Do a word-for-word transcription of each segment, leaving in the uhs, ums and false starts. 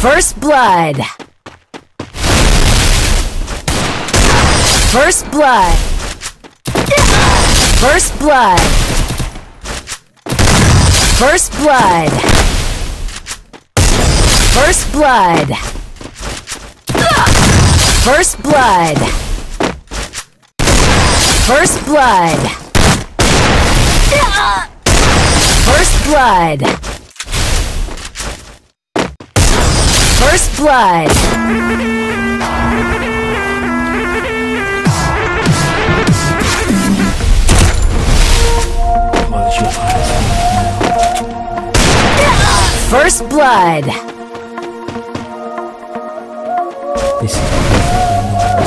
First blood. First blood. First blood. First blood. First blood. First blood. First blood. First blood. First blood. Close your eyes now. First blood. This is perfectly normal.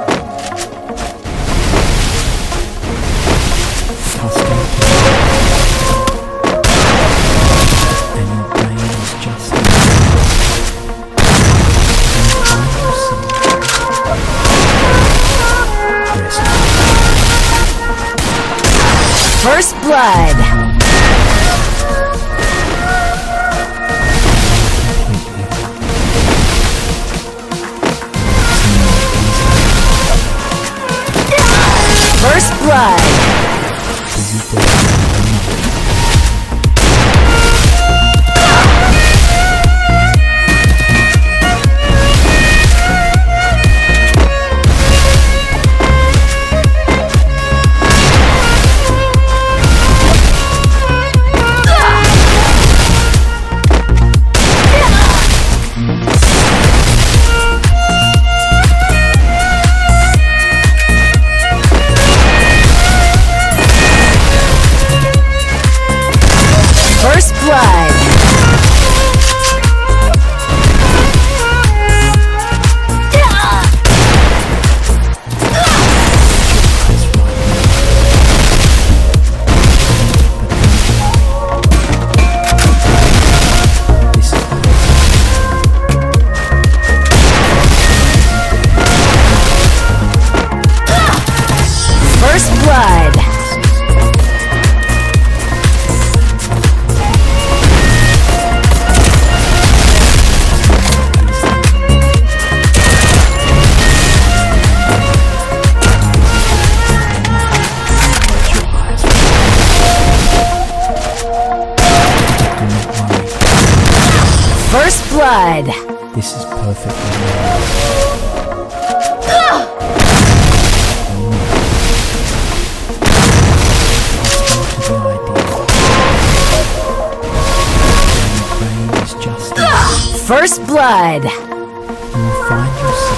Custom and your brain is just First blood. First blood. First blood. First blood. First blood. This is perfectly normal. First blood. You will find yourself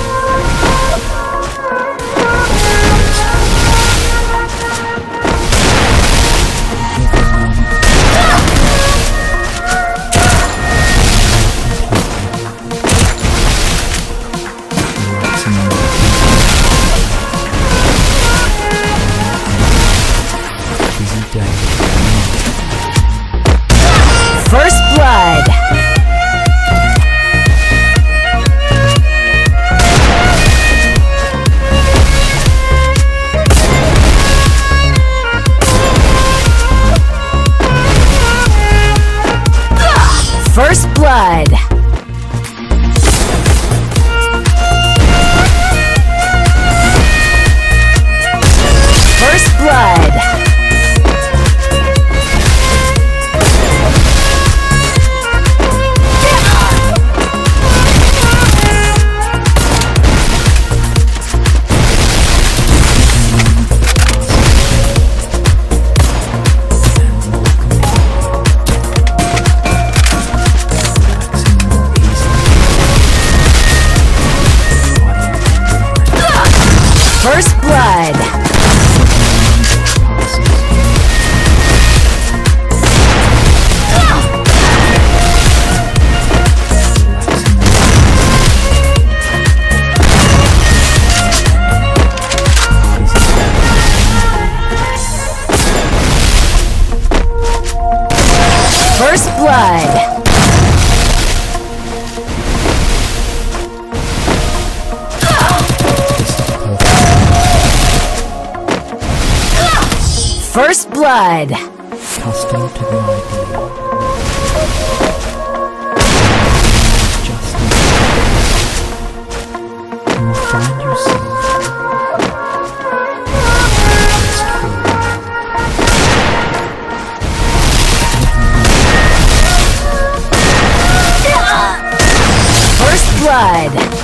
First blood. First blood. First blood. First blood. First blood. First blood. Custom to the idea. Just blood.